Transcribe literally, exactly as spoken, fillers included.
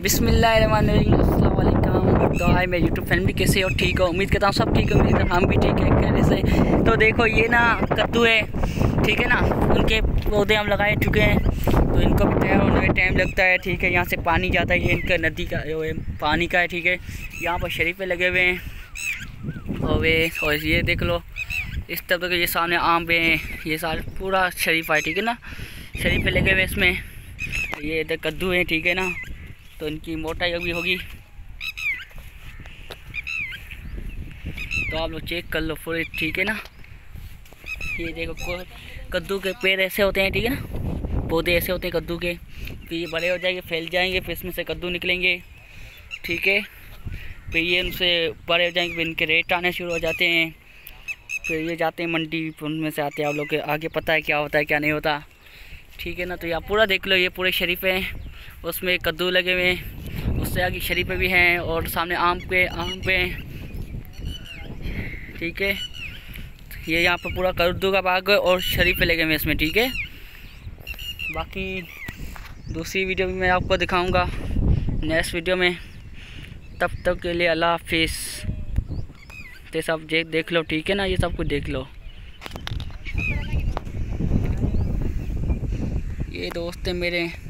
बिस्मिल्लाहिर्रहमानिर्रहीम, अस्सलाम वालेकुम। तो हाय मेरी यूट्यूब फैमिली, कैसे हो? ठीक हो? उम्मीद करता हूँ सब ठीक हो। उम्मीद करता हूँ हम भी ठीक है कहने से। तो देखो ये ना कद्दू है, ठीक है ना, उनके पौधे हम लगाए चुके हैं। तो इनको भी तैयार होने में टाइम लगता है, ठीक है। यहाँ से पानी जाता है, ये इनका नदी का जो है पानी का है, ठीक है। यहाँ पर शरीफे लगे हुए हैं और वे और ये देख लो इस तरह के, ये सामने आम पे हैं, ये सारे पूरा शरीफा है, ठीक है ना। शरीफे लगे हुए इसमें, ये इधर कद्दू है, ठीक है ना। तो इनकी मोटाई भी होगी, तो आप लोग चेक कर लो पूरे, ठीक है ना। ये देखो कद्दू के पेड़ ऐसे होते हैं, ठीक है ना, पौधे ऐसे होते हैं कद्दू के। फिर ये बड़े हो जाएंगे, फैल जाएंगे, फिर इसमें से कद्दू निकलेंगे, ठीक है। फिर ये उनसे बड़े हो जाएंगे, फिर इनके रेट आने शुरू हो जाते हैं। फिर ये जाते हैं मंडी, उनमें से आते हैं। आप लोग के आगे पता है क्या होता है क्या नहीं होता, ठीक है ना। तो ये आप पूरा देख लो, ये पूरे शरीफे हैं, उसमें कद्दू लगे हुए हैं, उससे आगे शरीफे भी हैं और सामने आम पे आम पे, ठीक है। ये यहाँ पर पूरा कद्दू का बाग है और शरीफे लगे हुए हैं इसमें, ठीक है। बाकी दूसरी वीडियो भी मैं आपको दिखाऊंगा नेक्स्ट वीडियो में। तब तक के लिए अल्लाह हाफिज़। तो सब देख लो, ठीक है ना, ये सब कुछ देख लो। ये दोस्त है मेरे।